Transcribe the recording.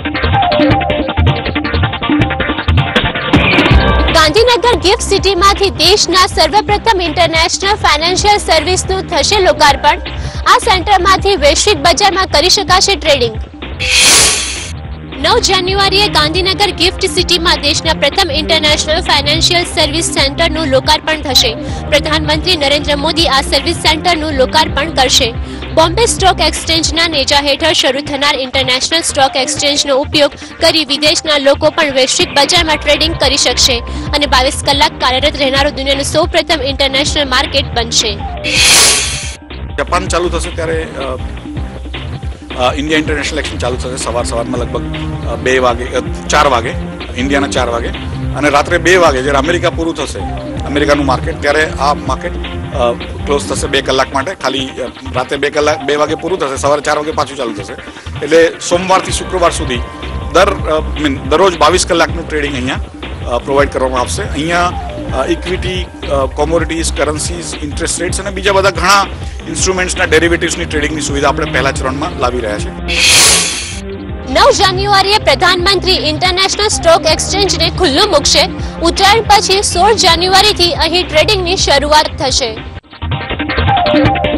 Gandhinagar gift સિટીમાંથી દેશના સર્વપ્રથમ international financial સર્વિસનું થશે લોકાર્પણ। આ સેન્ટરમાંથી વૈશ્વિક બજારમાં કરી શકાશે ટ્રેડિંગ। 9 જાન્યુઆરીએ ગાંધીનગર ગિફ્ટ સિટીમાં દેશના પ્રથમ ઇન્ટરનેશનલ ફાઇનાન્શિયલ સર્વિસ સેન્ટરનું લોકાર્પણ થશે। પ્રધાનમંત્રી નરેન્દ્ર મોદી આ સર્વિસ સેન્ટરનું લોકાર્પણ કરશે। બોમ્બે સ્ટોક એક્સચેન્જના નેજા હેઠળ શરૂ થનાર ઇન્ટરનેશનલ સ્ટોક એક્સચેન્જનો ઉપયોગ કરી વિદેશના લોકો પણ વૈશ્વિક બજારમાં ટ્રેડિંગ કરી શકશે અને 22 કલાક કાર્યરત રહેનારું દુનિયાનું સૌપ્રથમ ઇન્ટરનેશનલ માર્કેટ બનશે। જાપાન ચાલુ થશે ત્યારે इंडिया इंटरनेशनल एक्शन चालू थशे। सवार में लगभग 4 वागे इंडिया 4 वागे और रात्रे 2 वागे जब अमेरिका पूरु थशे अमेरिका मार्केट त्यारे आ मार्केट क्लोज थशे 2 कलाक माटे। खाली रात्रे 2 वागे पूरु थशे, सवारे 4 वागे पाछुं चालू थशे। एटले सोमवार थी शुक्रवार सुधी दररोज 22 कलाकनुं ट्रेडिंग अहींया प्रोवाइड करवामां आवशे। अहींया equity, commodities, currencies, interest rates और बीजा बधा घणा इंस्ट्रुमेंट्सना डेरिवेटिव्सनी ट्रेडिंगनी सुविधा આપણે પહેલા ચરણમાં લાવી રહ્યા છે। 9 જાન્યુઆરીએ પ્રધાનમંત્રી ઇન્ટરનેશનલ સ્ટોક એક્સચેન્જને ખુલ્લું મૂકશે। ઉત્તરાયણ પછી 16 જાન્યુઆરીથી અહીં ટ્રેડિંગની શરૂઆત થશે।